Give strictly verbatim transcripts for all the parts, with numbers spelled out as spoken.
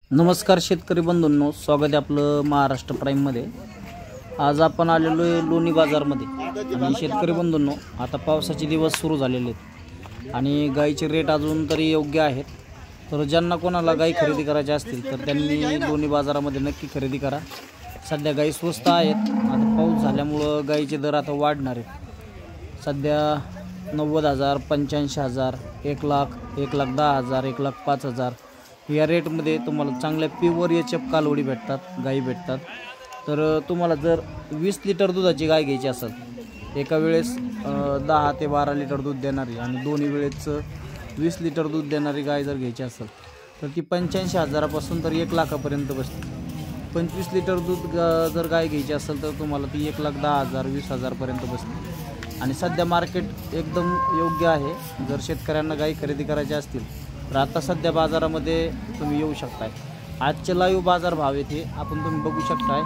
नमस्कार शेतकरी बंधूंनो, स्वागत आहे आपलं महाराष्ट्र प्राईममध्ये। आज आपण आलेलो आहे लोणी बाजारमध्ये आणि शेतकरी बंधूंनो, आता पावसाचे दिवस सुरू झालेले आहेत आणि गाईचे रेट अजून तरी योग्य आहेत। तर ज्यांना कोणाला गाई खरेदी करायची असतील तर त्यांनी लोणी बाजारामध्ये नक्की खरेदी करा। सध्या गाई स्वस्त आहेत। आता पाऊस झाल्यामुळं गाईचे दर आता वाढणार आहेत। सध्या नव्वद हजार, पंच्याऐंशी हजार, एक लाख, एक लाख दहा हजार, एक लाख पाच हजार या रेटमध्ये तुम्हाला चांगल्या प्युअर एच एफ कालवडी भेटतात, गाई भेटतात। तर तुम्हाला जर वीस लिटर दुधाची गाय घ्यायची असेल, एका वेळेस दहा ते बारा लिटर दूध देणारी आणि दोन्ही वेळेचं वीस लिटर दूध देणारी गाय जर घ्यायची असेल तर ती पंच्याऐंशी हजारापासून तर एक लाखापर्यंत बसते। पंचवीस लिटर दूध जर गाय घ्यायची असेल तर तुम्हाला ती एक लाख दहा हजार, वीस हजारपर्यंत बसते। आणि सध्या मार्केट एकदम योग्य आहे। जर शेतकऱ्यांना गाई खरेदी करायची असतील तर आता सध्या बाजारामध्ये तुम्ही येऊ शकताय। आजचे लाईव्ह बाजार भाव येथे आपण तुम्ही बघू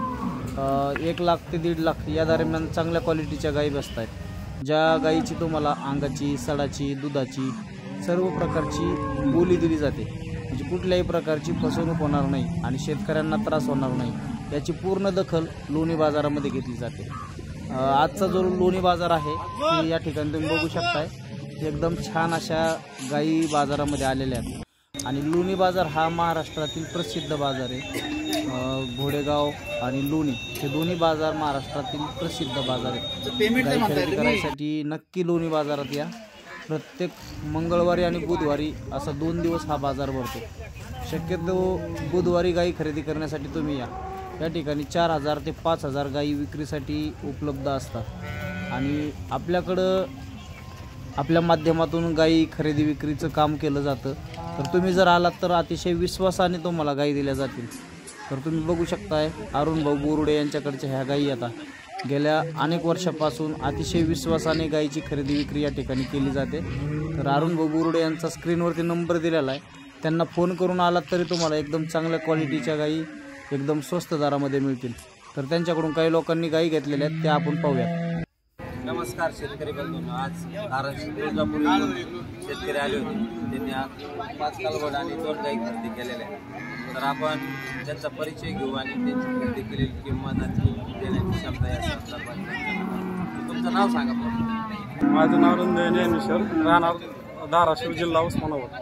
शकताय। एक लाख ते दीड लाख या दरम्यान चांगल्या क्वालिटीच्या गायी बसत आहेत, ज्या गायीची तुम्हाला अंगाची, सडाची, दुधाची सर्व प्रकारची बोली दिली जाते। म्हणजे कुठल्याही प्रकारची फसवणूक होणार नाही आणि शेतकऱ्यांना त्रास होणार नाही याची पूर्ण दखल लोणी बाजारामध्ये घेतली जाते। आजचा जो लोणी बाजार आहे ते या ठिकाणी तुम्ही बघू शकताय, एकदम छान अशा गायी बाजारामध्ये आलेल्या आहेत। आणि लोणी बाजार हा महाराष्ट्रातील प्रसिद्ध बाजार आहे। घोडेगाव आणि लोणी हे दोन्ही बाजार महाराष्ट्रातील प्रसिद्ध बाजार आहेत। गाई खरेदी करायसाठी नक्की लोणी बाजारात या। प्रत्येक मंगळवारी आणि बुधवारी असा दोन दिवस हा बाजार भरतो। शक्यतो बुधवारी गाई खरेदी करण्यासाठी तुम्ही या। या ठिकाणी चार हजार ते पाच हजार गाई विक्रीसाठी उपलब्ध असतात आणि आपल्याकडं आपल्या माध्यमातून गाई खरेदी विक्रीचं काम केलं जातं। तर तुम्ही जर आलात तर अतिशय विश्वासाने तुम्हाला गाई दिल्या जातील। तर तुम्ही बघू शकताय अरुण भाऊ बोरुडे यांच्याकडच्या ह्या गाई आता गेल्या अनेक वर्षापासून अतिशय विश्वासाने गाईची खरेदी विक्री या ठिकाणी केली जाते। तर अरुण भाऊ बोरुडे यांचा स्क्रीनवरती नंबर दिलेला आहे, त्यांना फोन करून आलात तरी तुम्हाला एकदम चांगल्या क्वालिटीच्या गाई एकदम स्वस्त दरामध्ये मिळतील। तर त्यांच्याकडून काही लोकांनी गाई घेतलेल्या आहेत त्या आपण पाहूयात। नमस्कार शेतकरी बंधूंनो, आज धाराशिव तुळजापूर शेतकरी आले होते। त्यांनी आज पाच कालवड आणि दोन गाई खरेदी केलेल्या आहेत। तर आपण त्यांचा परिचय घेऊ आणि त्यांची खरेदी केलेली किंमत आणि देण्याची क्षमता या संदर्भात। तुमचं नाव सांगा पण। माझं नाव रंजय ज्ञानेश्वर, राहणार धाराशिव, जिल्हा उस्मानाबाद।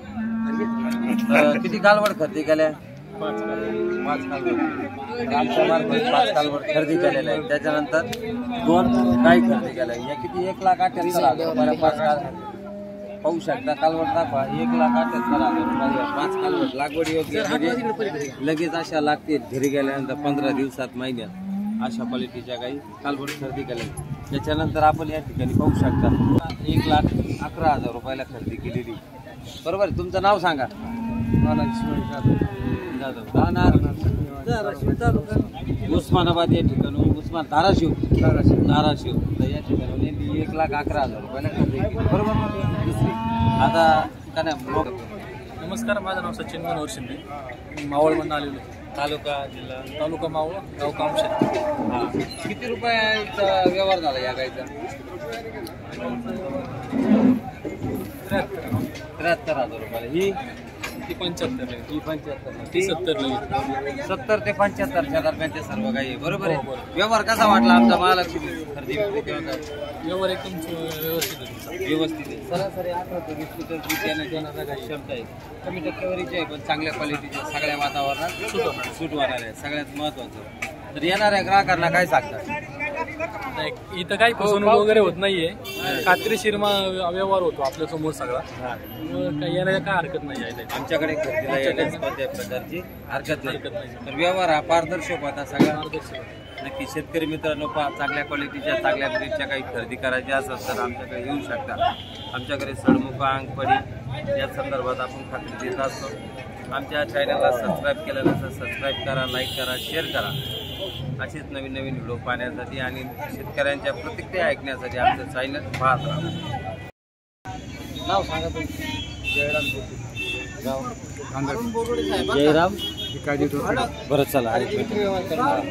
किती कालवड खरेदी केल्या? पाच पाच कालवड आमच्या मार्फत पाच कालवड खरेदी केलेल्या आहेत। त्याच्यानंतर दोन गाई खरेदी केल्या। या किती एक लाख अठ्याहत्तर हजार रुपयाला पाच काल पाहू शकता। कालवड दाखवा, एक लाख अठ्याहत्तर हजार रुपये पाच कालवड लागवड योग्य, म्हणजे लगेच अशा लागतील घरी गेल्यानंतर पंधरा दिवसात, महिन्यात अशा क्वालिटीच्या गाई कालवड खरेदी केल्या। त्याच्यानंतर आपण या ठिकाणी पाहू शकता एक लाख अकरा हजार रुपयाला खरेदी केलेली, बरोबर। तुमचं नाव सांगा। उस्मानाबाद या ठिकाणी, उस्मान धाराशिव धाराशिव तर या ठिकाणी एक लाख अकरा हजार रुपयाला खरेदी केली, बरोबर। दुसरी आता काय नमस्कार, माझं नाव सचिन मनोहर शिंदे, मावळमधून आलेलो आहे। तालुका जिल्हा तालुका मावळ, गाव कामशेत। हा, किती रुपयाचा व्यवहार झाला या गाईचा? त्र्याहत्तर हजार रुपयाला। ही ती पंच्याहत्तर, ही पंच्याहत्तर, ती सत्तर, सत्तर ते पंच्याहत्तरच्या दरम्यानच्या सर्व काही, बरोबर आहे। व्यवहार कसा वाटला आमचा महालक्ष्मी खरेदी विक्री केव्हा? व्यवहार एकदम व्यवस्थित आहे, व्यवस्थित आहे। सरासरी अठरा ते वीस लिटर दूध देण्याची काही क्षमता आहे। कमी टक्केवारीची आहे पण चांगल्या क्वालिटीच्या, सगळ्या वातावरणात सूट होणार सूट होणार आहे, सगळ्यात महत्वाचं। तर येणाऱ्या ग्राहकांना काय सांगतात? इथं काही फसवणूक वगैरे होत नाहीये, खात्रीशीर व्यवहार होतो आपल्या समोर सगळा। काही यायला काय हरकत नाही आहे आमच्याकडे खरेदीला येण्यास कोणत्याही प्रकारची हरकत नाही। तर व्यवहार हा पारदर्शक होता सगळा। नक्की शेतकरी मित्रांनो, चांगल्या क्वालिटीच्या, चांगल्या ब्रीडच्या काही खरेदी करायची असेल तर आमच्याकडे येऊ शकता। आमच्याकडे सडमुख, अंगपडी या संदर्भात आपण खात्री देत असतो। आमच्या चॅनलला सबस्क्राईब केलं नसेल सबस्क्राईब करा, लाईक करा, शेअर करा। असेच नवीन नवीन व्हिडिओ पाहण्यासाठी आणि शेतकऱ्यांच्या प्रतिक्रिया ऐकण्यासाठी आमचं चॅनल पाहत राहा। नाव सांगा तुमचं? जयराम जयराम बरं, चला।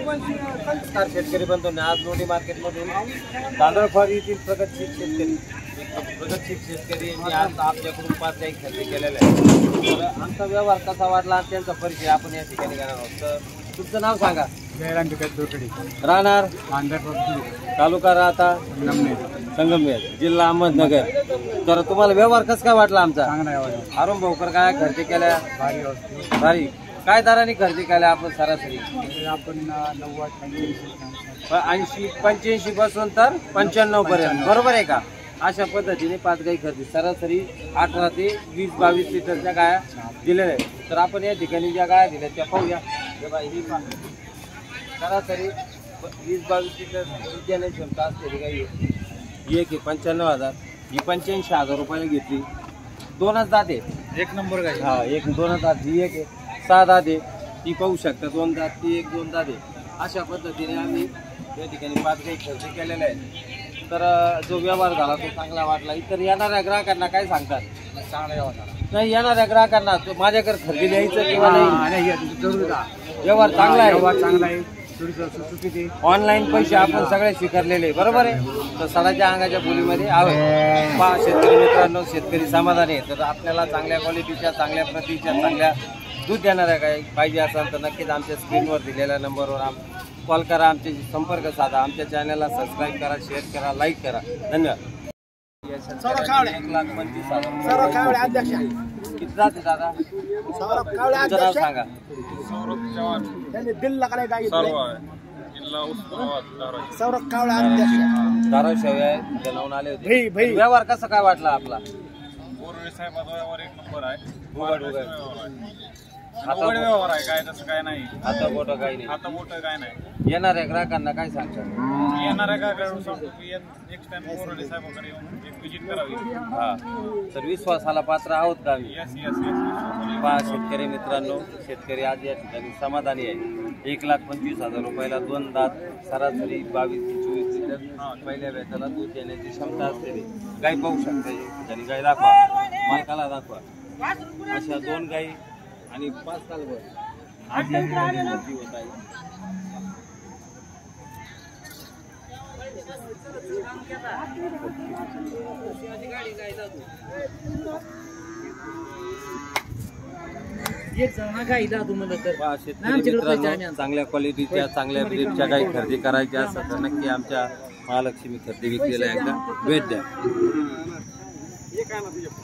नमस्कार शेतकरी बंधूंनो, आज लोणी मार्केटमधून तांदळफार येथील प्रगतशील शेतकरी एक प्रगतशील शेतकरी यांनी आज आपल्याकडून पाच गाई खरेदी केलेल्या आहे. तर आमचा व्यवहार कसा वाटला आणि त्यांचा परिचय आपण या ठिकाणी घेणार आहोत. तर तुमचं नाव सांगा. राहणार तालुका राहता संगमनेर, जिल्हा अहमदनगर. तर तुम्हाला व्यवहार कसा काय वाटला आमचा? अरुण भाऊकर काय खरेदी केल्या? भारी. काय दराने खरेदी केल्या आपण सरासरी? आपण नव्वद ऐंशी पंच्याऐंशी पासून तर पंच्याण्णव पर्यंत, बरोबर आहे का? अशा पद्धतीने पाच गाई खरेदी सरासरी अठरा ते वीस बावीस लिटरच्या गाया दिलेल्या आहेत. तर आपण या ठिकाणी ज्या गाया दिल्या त्या पाहूया. ही सरासरी वीस बावीस लिटर देण्याची क्षमता असलेली गाई आहे. ही एक आहे पंच्याण्णव हजार, ही पंच्याऐंशी हजार रुपयाला घेतली. दोनच दात आहे, एक नंबर गाई. हा एक दोनच दात. ही एक आहे सहा दात आहे, ती पाहू शकता दोन दात, ती एक दोन दात आहे. अशा पद्धतीने आम्ही या ठिकाणी पाच गाई खरेदी केलेल्या आहेत. तर जो व्यवहार झाला तो चांगला वाटला. इतर येणाऱ्या ग्राहकांना काय सांगतात? चांगला व्यवहार झाला. नाही येणाऱ्या ग्राहकांना तो माझ्याकडे खरेदी द्यायचं किंवा नाही? व्यवहार चांगला आहे. व्यवहार चांगला आहे. थोडी ऑनलाईन पैसे आपण सगळे स्वीकारलेले, बरोबर आहे. तर सडाच्या अंगाच्या बोलीमध्ये आहे. पहा शेतकरी मित्रांनो, शेतकरी समाधानी आहे. तर आपल्याला चांगल्या क्वालिटीच्या, चांगल्या प्रतीच्या, चांगल्या दूध देणाऱ्या काय पाहिजे असेल तर नक्कीच आमच्या स्क्रीनवर दिलेल्या नंबरवर आम कॉल करा, आमच्याशी संपर्क साधा. आमच्या चॅनलला सबस्क्राईब करा, शेअर करा, लाईक करा. धन्यवाद. एक लाख पंचवीस हजार किती जाते दादा? तुमचं नाव सांगा. धाराव शेव्या जनवून आले होते. व्यवहार कसा काय वाटला आपला? व्यवहार आहे काय तसं काय नाही. आता मोठं काही नाही. आता मोठं काय नाही. येणाऱ्या ग्राहकांना काय सांगतात? येणाऱ्या काय करून सांगतो की नेक्स्ट टाइम बोरडे साहेबांकडे येऊन एक विजिट करावी. हा तर विश्वासाला पात्र आहोत का आम्ही? Yes yes yes. पहा शेतकरी मित्रांनो, शेतकरी आज या ठिकाणी समाधानी आहे. एक लाख पंचवीस हजार रुपयाला दोन दात, सरासरी बावीस ते चोवीस लिटर पहिल्या वेताला दूध देण्याची क्षमता असलेली गाई पाहू शकता. या ठिकाणी गाई दाखवा, मालकाला दाखवा. अशा दोन गाई आणि पाच कालवर आज या ठिकाणी भरती होत आहे. पहा शेतकरी मित्रांनो, चांगल्या क्वालिटीच्या, चांगल्या ब्रीडच्या गाई खरेदी करायच्या असतात तर नक्की आमच्या महालक्ष्मी खरेदी विक्रीला एकदा भेट द्या.